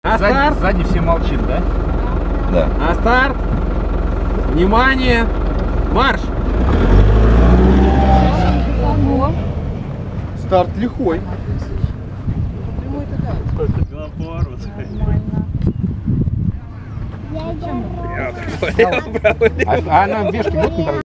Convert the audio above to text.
А старт? Сзади все молчим, да? Да. А старт? Внимание! Марш! Старт лихой. А нам вешки будут?